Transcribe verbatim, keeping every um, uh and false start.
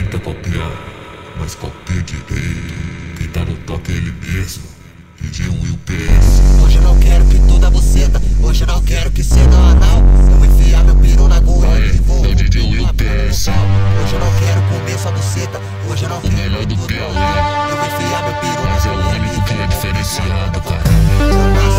tenta copiar, mas copia direito. Quem tá no toque é ele mesmo, pediu um U P S. Hoje eu não quero que tudo buceta, hoje eu não quero que ceda anal. Eu vou enfiar meu peru na goela e vou é o D J U P S. Hoje eu não quero comer só buceta, hoje eu não O quero melhor do tudo Piauí, eu vou enfiar meu peru na mas é o goela único que é diferenciado, cara. cara.